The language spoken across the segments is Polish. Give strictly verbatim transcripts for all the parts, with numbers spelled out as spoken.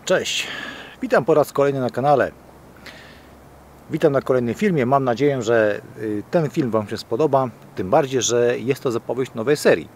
Cześć, witam po raz kolejny na kanale. Witam na kolejnym filmie. Mam nadzieję, że ten film Wam się spodoba. Tym bardziej, że jest to zapowiedź nowej serii.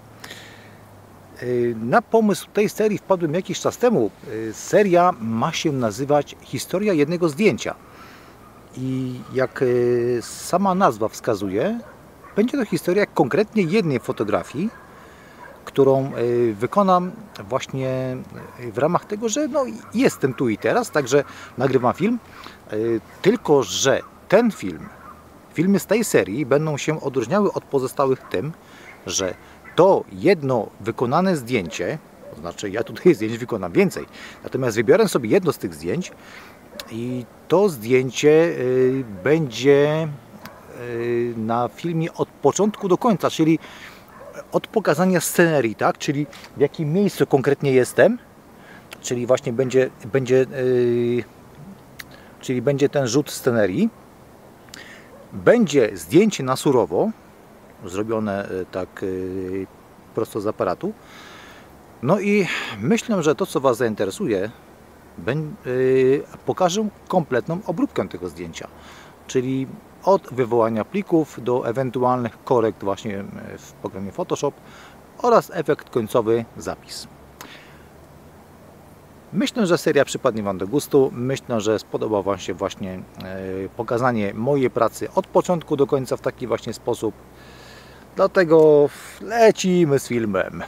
Na pomysł tej serii wpadłem jakiś czas temu. Seria ma się nazywać Historia jednego zdjęcia. I jak sama nazwa wskazuje, będzie to historia konkretnie jednej fotografii, którą wykonam właśnie w ramach tego, że no, jestem tu i teraz, także nagrywam film. Tylko że ten film, filmy z tej serii będą się odróżniały od pozostałych tym, że to jedno wykonane zdjęcie, to znaczy ja tutaj zdjęć wykonam więcej, natomiast wybiorę sobie jedno z tych zdjęć i to zdjęcie będzie na filmie od początku do końca, czyli od pokazania scenerii, tak? Czyli w jakim miejscu konkretnie jestem, czyli właśnie będzie, będzie, yy, czyli będzie ten rzut scenerii, będzie zdjęcie na surowo, zrobione yy, tak yy, prosto z aparatu. No i myślę, że to, co Was zainteresuje, yy, pokażę kompletną obróbkę tego zdjęcia, czyli od wywołania plików do ewentualnych korekt właśnie w programie Photoshop oraz efekt końcowy, zapis. Myślę, że seria przypadnie Wam do gustu. Myślę, że spodoba Wam się właśnie pokazanie mojej pracy od początku do końca w taki właśnie sposób. Dlatego lecimy z filmem.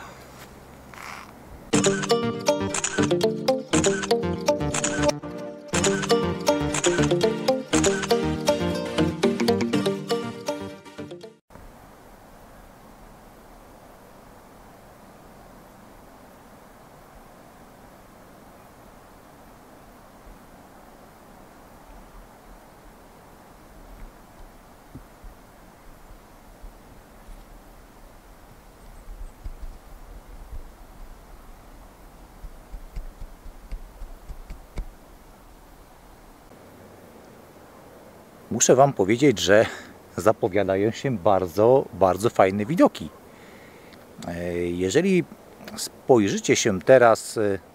Muszę Wam powiedzieć, że zapowiadają się bardzo, bardzo fajne widoki. Jeżeli spojrzycie się teraz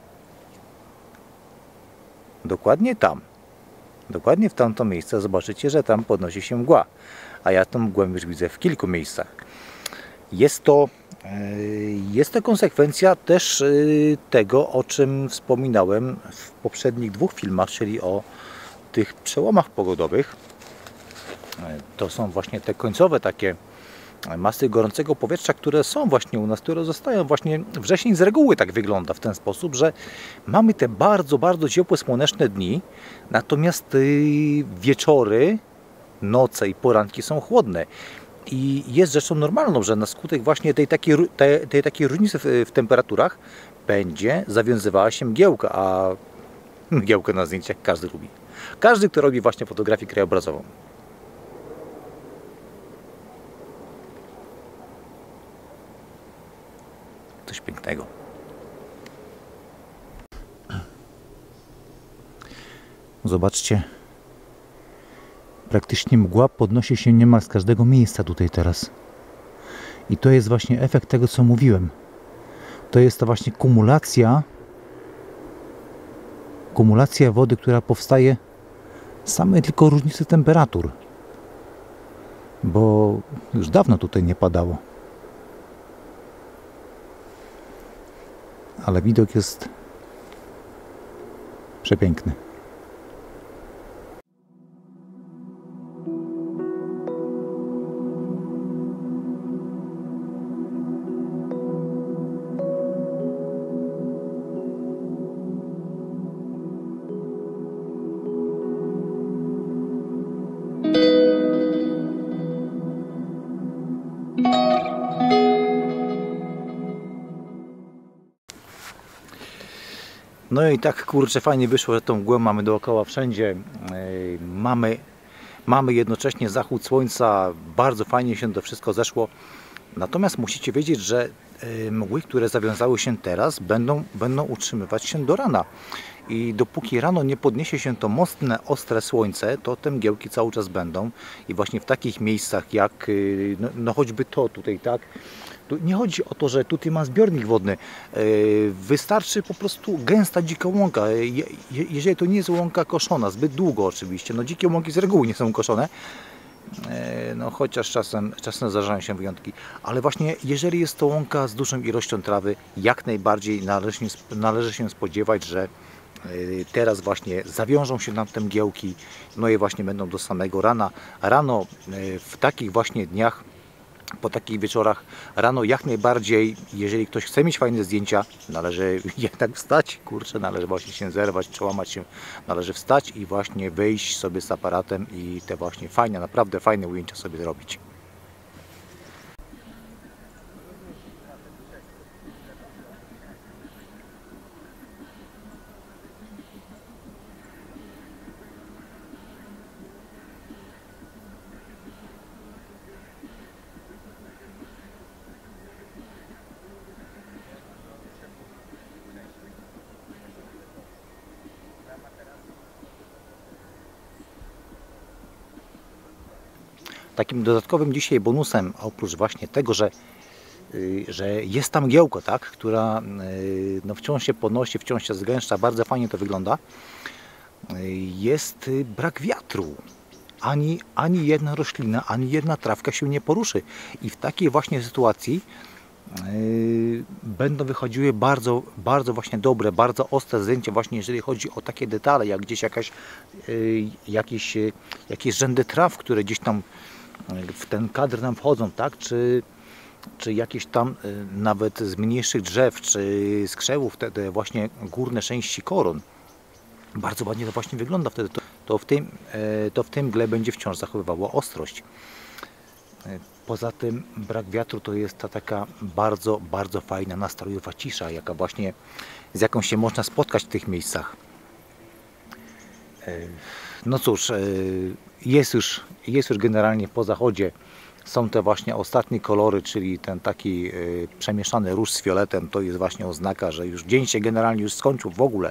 dokładnie tam, dokładnie w tamto miejsce, zobaczycie, że tam podnosi się mgła. A ja tą mgłę już widzę w kilku miejscach. Jest to, jest to konsekwencja też tego, o czym wspominałem w poprzednich dwóch filmach, czyli o tych przełomach pogodowych. To są właśnie te końcowe takie masy gorącego powietrza, które są właśnie u nas, które zostają właśnie. Wrzesień z reguły tak wygląda w ten sposób, że mamy te bardzo, bardzo ciepłe, słoneczne dni, natomiast wieczory, noce i poranki są chłodne. I jest rzeczą normalną, że na skutek właśnie tej takiej, tej, tej takiej różnicy w, w temperaturach będzie zawiązywała się mgiełka, a mgiełkę na zdjęciach każdy lubi. Każdy, kto robi właśnie fotografię krajobrazową. Coś pięknego. Zobaczcie. Praktycznie mgła podnosi się niemal z każdego miejsca tutaj teraz. I to jest właśnie efekt tego, co mówiłem. To jest ta właśnie kumulacja kumulacja wody, która powstaje z samej tylko różnicy temperatur. Bo już dawno tutaj nie padało. Ale widok jest przepiękny. No i tak, kurczę, fajnie wyszło, że tą mgłę mamy dookoła wszędzie. Yy, mamy, mamy jednocześnie zachód słońca. Bardzo fajnie się to wszystko zeszło. Natomiast musicie wiedzieć, że yy, mgły, które zawiązały się teraz, będą, będą utrzymywać się do rana. I dopóki rano nie podniesie się to mocne, ostre słońce, to te mgiełki cały czas będą. I właśnie w takich miejscach jak, yy, no, no choćby to tutaj, tak, Tu nie chodzi o to, że tutaj ma zbiornik wodny. Wystarczy po prostu gęsta dzika łąka. Jeżeli to nie jest łąka koszona, zbyt długo oczywiście, no dzikie łąki z reguły nie są koszone, no chociaż czasem, czasem zdarzają się wyjątki, ale właśnie jeżeli jest to łąka z dużą ilością trawy, jak najbardziej należy, należy się spodziewać, że teraz właśnie zawiążą się nam te mgiełki, no i właśnie będą do samego rana. Rano w takich właśnie dniach, po takich wieczorach, rano jak najbardziej, jeżeli ktoś chce mieć fajne zdjęcia, należy jednak wstać, kurczę, należy właśnie się zerwać, przełamać się, należy wstać i właśnie wyjść sobie z aparatem i te właśnie fajne, naprawdę fajne ujęcia sobie zrobić. Takim dodatkowym dzisiaj bonusem, oprócz właśnie tego, że, że jest tam mgiełka, tak, która no, wciąż się podnosi, wciąż się zgęszcza, bardzo fajnie to wygląda, jest brak wiatru. Ani, ani jedna roślina, ani jedna trawka się nie poruszy. I w takiej właśnie sytuacji yy, będą wychodziły bardzo, bardzo właśnie dobre, bardzo ostre zdjęcia, właśnie jeżeli chodzi o takie detale, jak gdzieś jakaś, yy, jakieś, yy, jakieś rzędy traw, które gdzieś tam w ten kadr nam wchodzą, tak? Czy, czy jakieś tam yy, nawet z mniejszych drzew, czy z krzewów, te, te właśnie górne części koron. Bardzo ładnie to właśnie wygląda wtedy. To, to, w tym, to w tym mgle będzie wciąż zachowywało ostrość. Poza tym brak wiatru to jest ta taka bardzo, bardzo fajna, nastrojowa cisza, jaka właśnie, z jaką się można spotkać w tych miejscach. No cóż, jest już, jest już generalnie po zachodzie. Są te właśnie ostatnie kolory, czyli ten taki przemieszany róż z fioletem. To jest właśnie oznaka, że już dzień się generalnie już skończył w ogóle.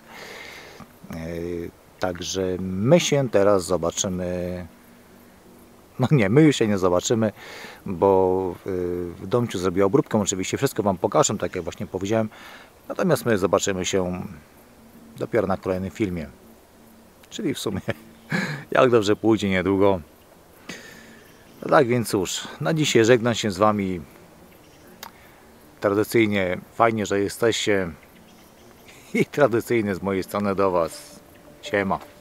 Także my się teraz zobaczymy. No nie, my już się nie zobaczymy, bo w domciu zrobię obróbkę. Oczywiście wszystko Wam pokażę, tak jak właśnie powiedziałem. Natomiast my zobaczymy się dopiero na kolejnym filmie. Czyli w sumie, jak dobrze pójdzie, niedługo. No tak więc cóż, na dzisiaj żegnam się z Wami. Tradycyjnie fajnie, że jesteście. I tradycyjnie z mojej strony do Was. Siema.